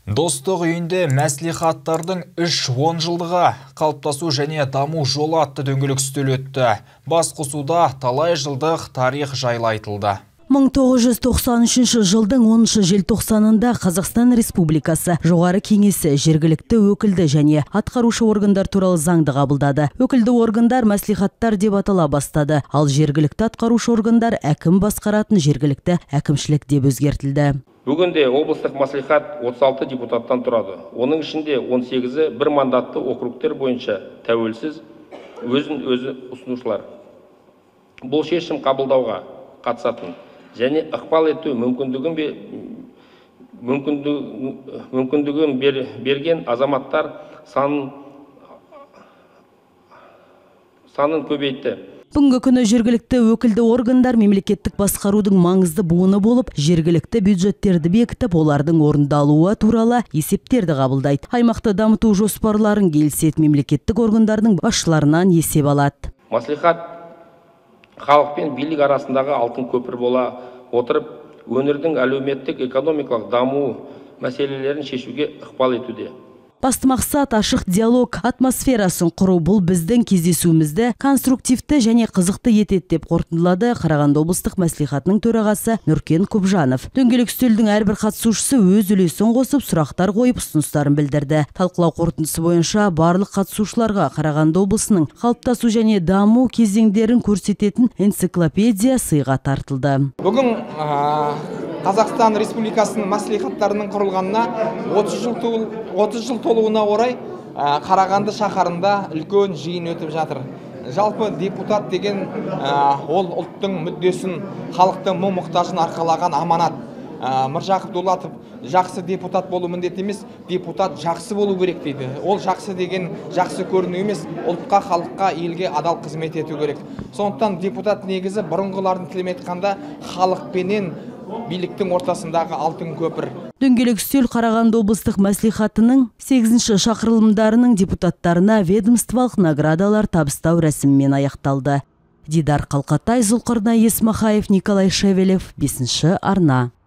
Достық үйінде мәслихаттардың 3-10 жылдығы қалыптасу және даму жолы атты дөңгелек үстел өтті. Басқосуда талай жылдық тарих жайлы айтылды. 1993 жылдың 10 желтоқсанында Қазақстан Республикасы Жоғары кеңесі жергілікті өкілді және атқарушы органдар туралы заңды қабылдады. Өкілді органдар мәслихаттар деп атала бастады, ал жергілікті атқарушы органдар әкім басқаратын жергілікті әкімшілік деп өзгертілді. Бүгінде облыстық мәслихат 36 депутаттан тұрады. Оның ішінде 18-і бір мандатты округтер бойынша тәуелсіз өзін-өзі ұсынушылар. Бұл шешім қабылдауға қатысатын және ықпал ету мүмкіндігін берген азаматтар санын көбейтті. Бүгінгі күні жергілікті өкілді органдар мемлекеттік басқарудың маңызды буыны болып, жергілікті бюджеттерді бекітіп, олардың орындалуы туралы есептерді қабылдайды. Аймақты дамыту жоспарларын келісетін мемлекеттік органдардың басшыларынан есеп алады. Мәслихат халық пен билік арасындағы алтын көпір бола отырып, өңірдің әлеуметтік экономикалық даму мәселелерін шешуге ықпал етуде. Басты мақсат ашық диалог атмосферасын құру. Бұл біздің кездесуімізді конструктивті және қызықты етеді деп қорытындылады Қарағанды облыстық мәслихатының төрағасы Нұркен Көпжанов. Дөңгелек үстелдің әрбір қатысушысы өз үлесін қосып, сұрақтар қойып, ұсыныстарын білдірді. Талқылау қорытындысы бойынша барлық қатысушыларға Қарағанды облысының қалыптасу және даму кезеңдерін көрсететін энциклопедия сыйға тартылды. Бүгін Қазақстан Республикасының мәслихаттарының құрылғанына 30 жыл толуына орай Қарағанды шаһарында үлкен жиын өтіп жатыр. Жалпы депутат деген ол ұлттың мүддесін, халықтың мұң-мұқтажын арқалаған аманат. Мыржақып Дулатов жақсы депутат болу міндет емес, депутат жақсы болу керек дейді. Ол жақсы деген жақсы көріну емес, ұлтқа, халыққа, елге адал қызмет ету керек. Сондықтан депутат негізі бұрынғылардың тілімен айтқанда халықпенен биліктің ортасындағы алтын көпір. Дөңгелек үстел Қарағанды облыстық мәслихатының 8-ші шақырылымдарының депутаттарына ведомстволық наградалар табыстау рәсімімен аяқталды. Дидар Қалқатай, Зұлқарнай Есмахаев, Николай Шевелев, 5-ші арна.